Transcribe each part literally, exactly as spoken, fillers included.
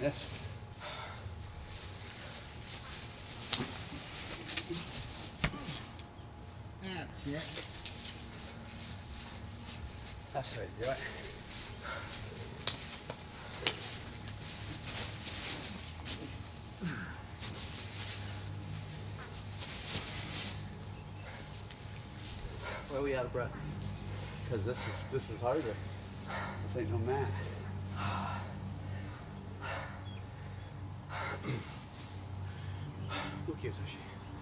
Yes. That's it. That's the way to do it. Why are we out of breath? Because this is this is harder. This ain't no mat. Look here, Toshi.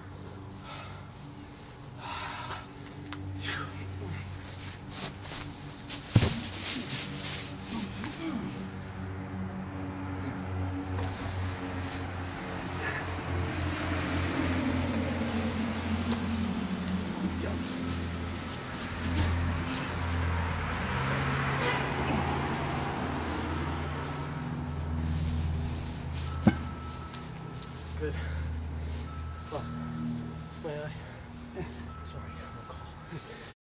Good. Oh, may I? Yeah. Sorry, I'm on call.